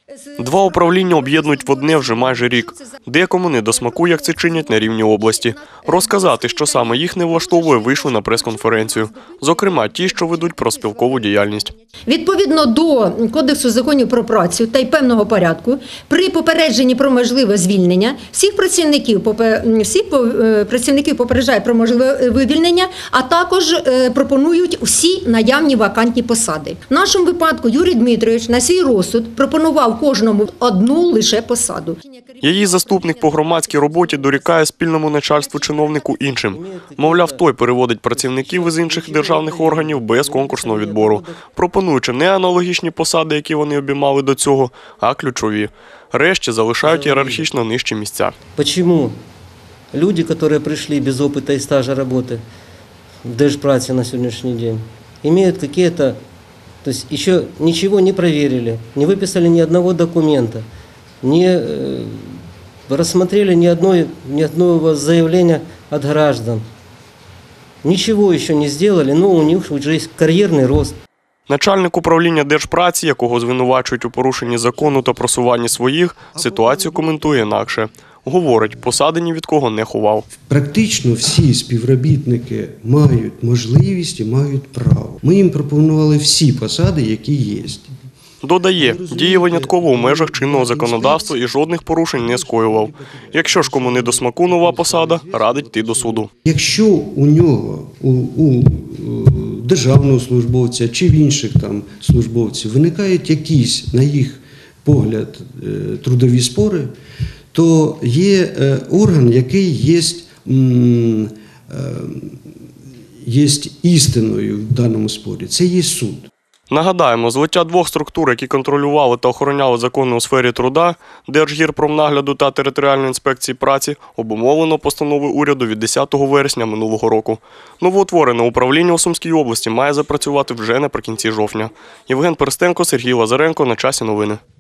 Два управління об'єднують в одне вже майже рік. Декому не до смаку, як це чинять на рівні області. Розказати, що саме їх не влаштовує, вийшли на прес-конференцію. Зокрема, ті, що ведуть профспілкову діяльність. Відповідно до Кодексу законів про працю та й певного порядку, при попередженні про можливе звільнення, всіх працівників попереджають про можливе вивільнення, а також пропонують всі наявні вакантні посади. В нашому випадку Юрій Дмитрович на свій розсуд пропонував кожному одну лише посаду. Її заступник по громадській роботі дорікає спільному начальству чиновнику іншим. Мовляв, той переводить працівників із інших державних органів без конкурсного відбору, пропонуючи не аналогічні посади, які вони обіймали до цього, а ключові. Решті залишають ієрархічно нижчі місця. Чому люди, які прийшли без досвіду і стажу роботи в Держпраці на сьогоднішній день, мають якісь, тобто ще нічого не перевірили, не виписали ні одного документа, не рассмотрели ни одного заявления от граждан. Ничего еще не сделали, но у них уже есть кар'єрний рост. Начальник управління Держпраці, якого звинувачують у порушенні закону та просуванні своїх, ситуацію коментує інакше. Говорить, посади ні від кого не ховав. Практично всі співробітники мають можливість і мають право. Ми їм пропонували всі посади, які є. Додає, діє винятково у межах чинного законодавства і жодних порушень не скоював. Якщо ж кому не до смаку нова посада, радить йти до суду. Якщо у нього, у державного службовця чи в інших там службовців виникають якісь, на їх погляд, трудові спори, то є орган, який є істиною в даному спорі. Це є суд. Нагадаємо, злиття двох структур, які контролювали та охороняли закони у сфері труда, Держгірпромнагляду та Територіальної інспекції праці, обумовлено постановою уряду від 10 вересня минулого року. Новоутворене управління у Сумській області має запрацювати вже наприкінці жовтня. Євген Перстенко, Сергій Лазаренко. На часі новини.